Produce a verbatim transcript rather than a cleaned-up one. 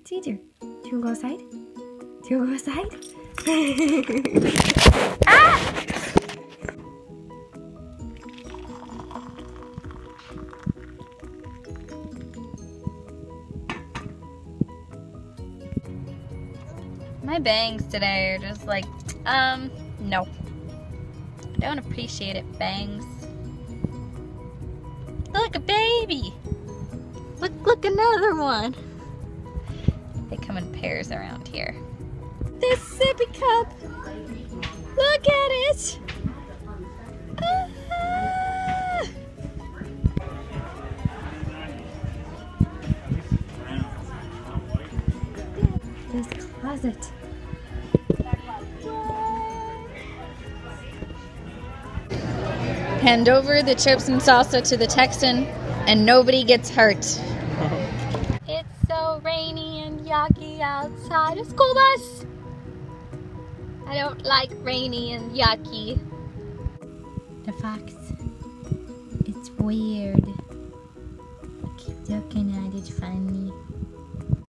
Caesar, do you want to go outside? Do you want to go outside? Ah! My bangs today are just like, um, no. I don't appreciate it, bangs. Look, a baby! Look, look, another one! They come in pairs around here. This sippy cup! Look at it! Ah! This closet. Hand over the chips and salsa to the Texan, and nobody gets hurt. It's so rainy and yucky outside. A school bus! I don't like rainy and yucky. The fox. It's weird. I keep looking at it funny.